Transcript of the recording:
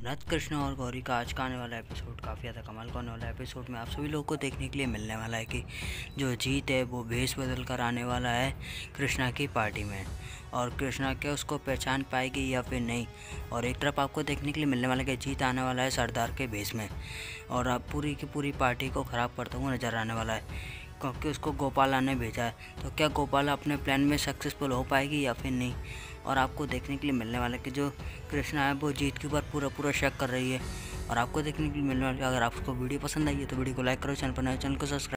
नथ कृष्ण और गौरी का आज का आने वाला एपिसोड काफ़ी ज़्यादा कमाल का होने वाला है। एपिसोड में आप सभी लोगों को देखने के लिए मिलने वाला है कि जो जीत है वो भेष बदल कर आने वाला है कृष्णा की पार्टी में, और कृष्णा क्या उसको पहचान पाएगी या फिर नहीं। और एक तरफ आपको देखने के लिए मिलने वाला है कि जीत आने वाला है सरदार के भेष में, और अब पूरी की पूरी पार्टी को ख़राब करता हुआ नजर आने वाला है, क्योंकि उसको गोपाला ने भेजा है। तो क्या गोपाला अपने प्लान में सक्सेसफुल हो पाएगी या फिर नहीं। और आपको देखने के लिए मिलने वाला है कि जो कृष्णा है वो जीत के ऊपर पूरा शक कर रही है। और आपको देखने के लिए मिलने वाला है, अगर आपको वीडियो पसंद आई है तो वीडियो को लाइक करो, चैनल पर नए चैनल को सब्सक्राइब।